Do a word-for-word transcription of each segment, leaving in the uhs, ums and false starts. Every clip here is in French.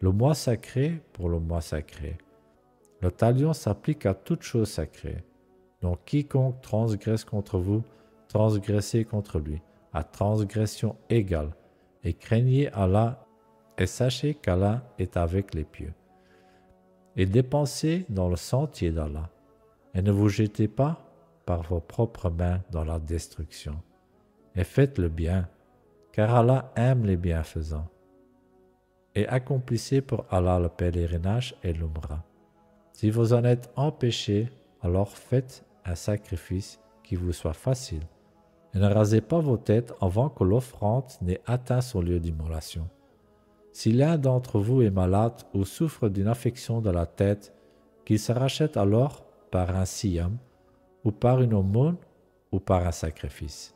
Le mois sacré pour le mois sacré. Le talion s'applique à toute chose sacrée. Donc quiconque transgresse contre vous, transgressez contre lui, à transgression égale, et craignez Allah, et sachez qu'Allah est avec les pieux. Et dépensez dans le sentier d'Allah, et ne vous jetez pas par vos propres mains dans la destruction. Et faites le bien, car Allah aime les bienfaisants. Et accomplissez pour Allah le pèlerinage et l'umrah. Si vous en êtes empêchés, alors faites un sacrifice qui vous soit facile. Et ne rasez pas vos têtes avant que l'offrande n'ait atteint son lieu d'immolation. Si l'un d'entre vous est malade ou souffre d'une affection de la tête, qu'il se rachète alors par un siyam, ou par une aumône, ou par un sacrifice.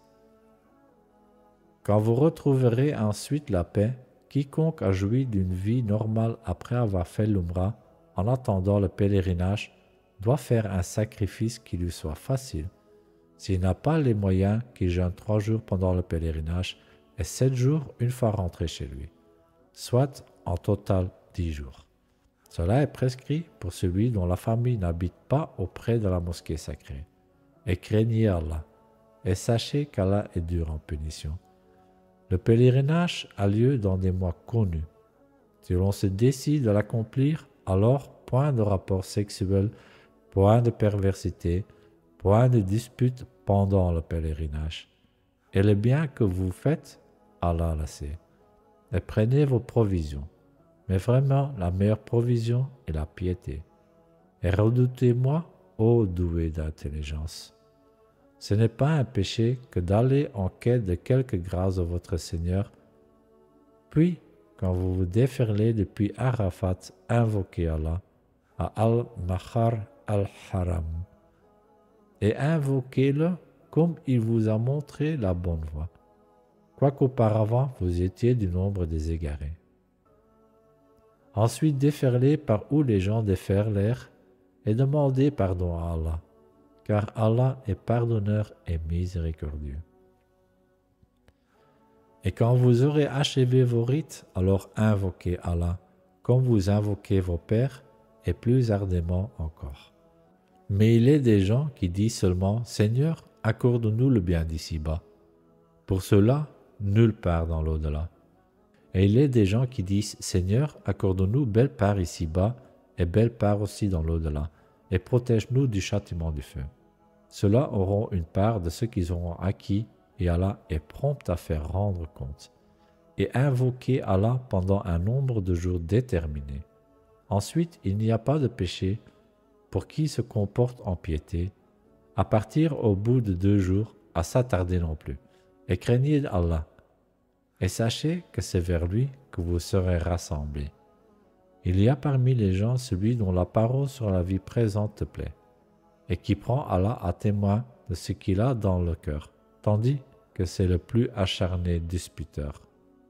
Quand vous retrouverez ensuite la paix, quiconque a joui d'une vie normale après avoir fait l'umrah, en attendant le pèlerinage, doit faire un sacrifice qui lui soit facile. S'il n'a pas les moyens, qu'il jeûne trois jours pendant le pèlerinage et sept jours une fois rentré chez lui, soit en total dix jours. Cela est prescrit pour celui dont la famille n'habite pas auprès de la mosquée sacrée. Et craignez Allah, et sachez qu'Allah est dur en punition. Le pèlerinage a lieu dans des mois connus. Si l'on se décide de l'accomplir, alors point de rapport sexuel, point de perversité, point de dispute pendant le pèlerinage. Et le bien que vous faites, Allah le sait. Et prenez vos provisions. Mais vraiment, la meilleure provision est la piété. Et redoutez-moi, ô doué d'intelligence. Ce n'est pas un péché que d'aller en quête de quelque grâce de votre Seigneur. Puis, quand vous vous déferlez depuis Arafat, invoquez Allah à Al-Mahar Al-Haram et invoquez-le comme il vous a montré la bonne voie, quoiqu'auparavant vous étiez du nombre des égarés. Ensuite, déferlez par où les gens déferlèrent et demandez pardon à Allah, car Allah est pardonneur et miséricordieux. Et quand vous aurez achevé vos rites, alors invoquez Allah, comme vous invoquez vos pères, et plus ardemment encore. Mais il est des gens qui disent seulement « Seigneur, accorde-nous le bien d'ici-bas ». Pour cela, nulle part dans l'au-delà. Et il est des gens qui disent « Seigneur, accorde-nous belle part ici-bas, et belle part aussi dans l'au-delà, et protège-nous du châtiment du feu ». Ceux-là auront une part de ce qu'ils auront acquis, et Allah est prompt à faire rendre compte. Et invoquez Allah pendant un nombre de jours déterminé. Ensuite, il n'y a pas de péché pour qui se comporte en piété, à partir au bout de deux jours, à s'attarder non plus. Et craignez Allah, et sachez que c'est vers lui que vous serez rassemblés. Il y a parmi les gens celui dont la parole sur la vie présente te plaît, et qui prend Allah à témoin de ce qu'il a dans le cœur, tandis que c'est le plus acharné disputeur.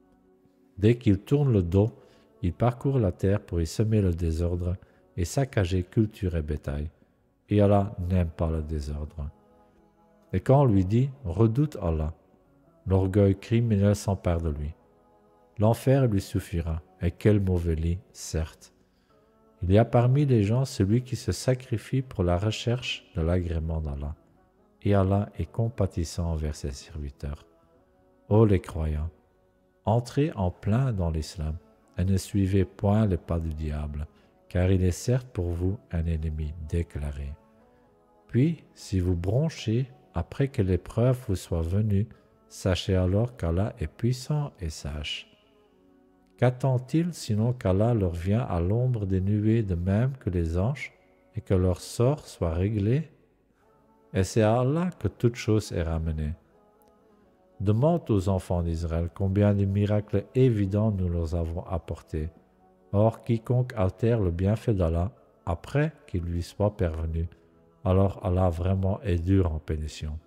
Dès qu'il tourne le dos, il parcourt la terre pour y semer le désordre et saccager culture et bétail. Et Allah n'aime pas le désordre. Et quand on lui dit « redoute Allah », l'orgueil criminel s'empare de lui. L'enfer lui suffira, et quel mauvais lit, certes. Il y a parmi les gens celui qui se sacrifie pour la recherche de l'agrément d'Allah. Et Allah est compatissant envers ses serviteurs. Ô les croyants, entrez en plein dans l'islam et ne suivez point les pas du diable, car il est certes pour vous un ennemi déclaré. Puis, si vous bronchez après que l'épreuve vous soit venue, sachez alors qu'Allah est puissant et sage. Qu'attend-il sinon qu'Allah leur vient à l'ombre des nuées de même que les anges et que leur sort soit réglé? Et c'est à Allah que toute chose est ramenée. Demande aux enfants d'Israël combien de miracles évidents nous leur avons apportés. Or, quiconque altère le bienfait d'Allah après qu'il lui soit parvenu, alors Allah vraiment est dur en punition.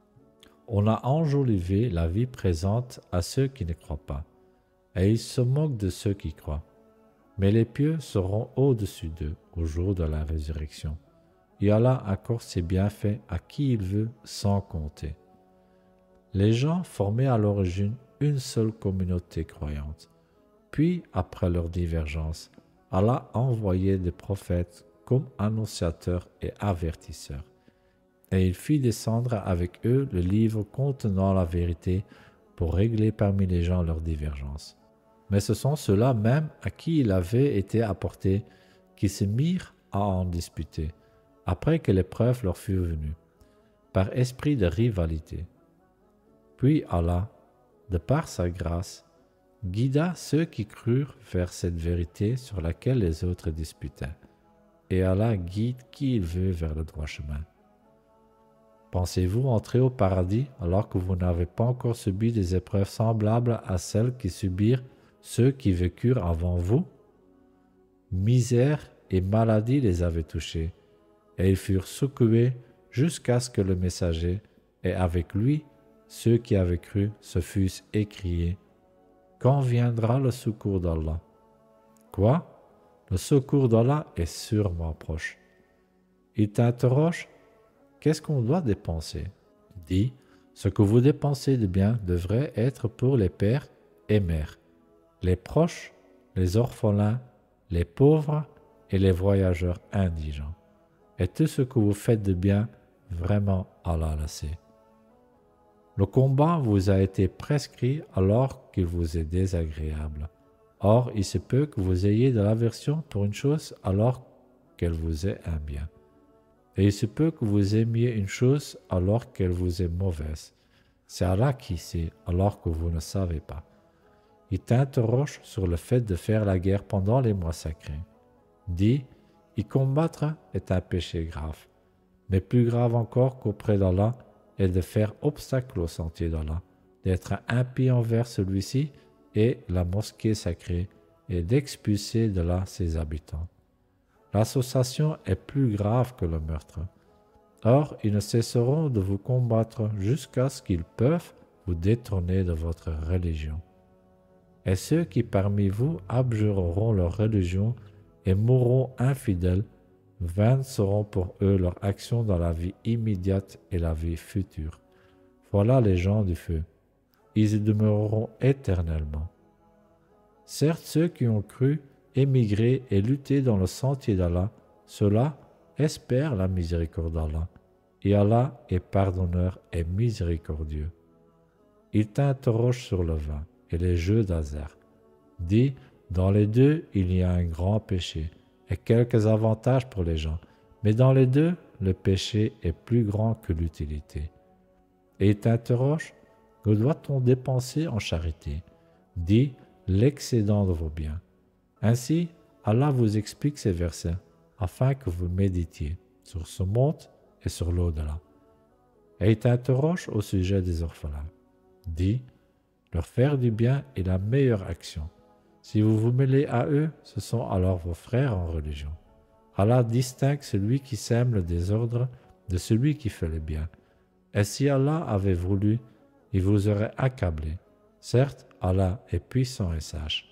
On a enjolivé la vie présente à ceux qui ne croient pas, et ils se moquent de ceux qui croient. Mais les pieux seront au-dessus d'eux au jour de la résurrection. Et Allah accorde ses bienfaits à qui il veut sans compter. Les gens formaient à l'origine une seule communauté croyante. Puis, après leur divergence, Allah a envoyé des prophètes comme annonciateurs et avertisseurs. Et il fit descendre avec eux le livre contenant la vérité pour régler parmi les gens leurs divergences. Mais ce sont ceux-là même à qui il avait été apporté qui se mirent à en disputer, après que l'épreuve leur fut venue, par esprit de rivalité. Puis Allah, de par sa grâce, guida ceux qui crurent vers cette vérité sur laquelle les autres disputaient. Et Allah guide qui il veut vers le droit chemin. Pensez-vous entrer au paradis alors que vous n'avez pas encore subi des épreuves semblables à celles qui subirent ceux qui vécurent avant vous? Misère et maladie les avaient touchés, et ils furent secoués jusqu'à ce que le messager, et avec lui ceux qui avaient cru, se fussent écriés: quand viendra le secours d'Allah? Quoi? Le secours d'Allah est sûrement proche. Il t'interroge: qu'est-ce qu'on doit dépenser? Dis: ce que vous dépensez de bien devrait être pour les pères et mères, les proches, les orphelins, les pauvres et les voyageurs indigents. Et tout ce que vous faites de bien, vraiment Allah le sait. Le combat vous a été prescrit alors qu'il vous est désagréable. Or, il se peut que vous ayez de l'aversion pour une chose alors qu'elle vous est un bien. Et il se peut que vous aimiez une chose alors qu'elle vous est mauvaise. C'est Allah qui sait, alors que vous ne savez pas. Il t'interroge sur le fait de faire la guerre pendant les mois sacrés. Dis: y combattre est un péché grave, mais plus grave encore qu'auprès d'Allah est de faire obstacle au sentier d'Allah, d'être impie envers celui-ci et la mosquée sacrée, et d'expulser de là ses habitants. L'association est plus grave que le meurtre. Or, ils ne cesseront de vous combattre jusqu'à ce qu'ils peuvent vous détourner de votre religion. Et ceux qui parmi vous abjureront leur religion et mourront infidèles, vaines seront pour eux leurs actions dans la vie immédiate et la vie future. Voilà les gens du feu. Ils y demeureront éternellement. Certes, ceux qui ont cru, émigré et lutté dans le sentier d'Allah, ceux-là espèrent la miséricorde d'Allah. Et Allah est pardonneur et miséricordieux. Il t'interroge sur le vin et les jeux d'hasard. Dis: dans les deux, il y a un grand péché et quelques avantages pour les gens, mais dans les deux, le péché est plus grand que l'utilité. Et il t'interroge: que doit-on dépenser en charité? Dis: l'excédent de vos biens. Ainsi, Allah vous explique ces versets afin que vous méditiez sur ce monde et sur l'au-delà. Et il t'interroge au sujet des orphelins. Dis: leur faire du bien est la meilleure action. Si vous vous mêlez à eux, ce sont alors vos frères en religion. Allah distingue celui qui sème le désordre de celui qui fait le bien. Et si Allah avait voulu, il vous aurait accablé. Certes, Allah est puissant et sage.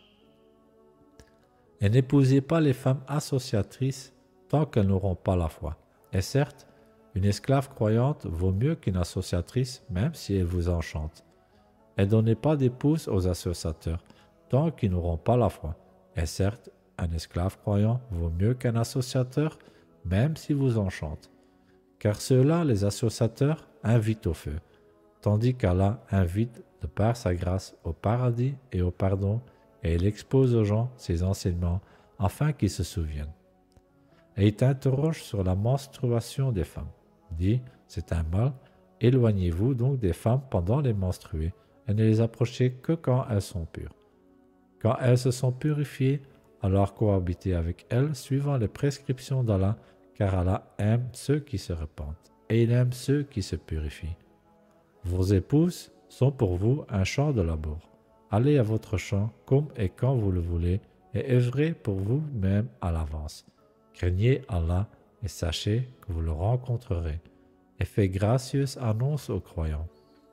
Et n'épousez pas les femmes associatrices tant qu'elles n'auront pas la foi. Et certes, une esclave croyante vaut mieux qu'une associatrice, même si elle vous enchante. Et donnez pas d'épouse aux associateurs tant qu'ils n'auront pas la foi. Et certes, un esclave croyant vaut mieux qu'un associateur, même s'il vous enchante. Car ceux-là, les associateurs, invitent au feu, tandis qu'Allah invite de par sa grâce au paradis et au pardon, et il expose aux gens ses enseignements afin qu'ils se souviennent. Et il t'interroge sur la menstruation des femmes. Dis: c'est un mal, éloignez-vous donc des femmes pendant les menstruées, et ne les approchez que quand elles sont pures. Quand elles se sont purifiées, alors cohabitez avec elles suivant les prescriptions d'Allah, car Allah aime ceux qui se repentent, et il aime ceux qui se purifient. Vos épouses sont pour vous un champ de labour. Allez à votre champ comme et quand vous le voulez, et œuvrez pour vous-même à l'avance. Craignez Allah et sachez que vous le rencontrerez, et faites gracieuse annonce aux croyants.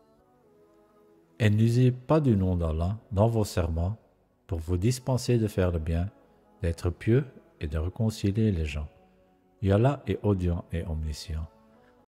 Et n'usez pas du nom d'Allah dans vos serments pour vous dispenser de faire le bien, d'être pieux et de réconcilier les gens. Et Allah est audient et omniscient.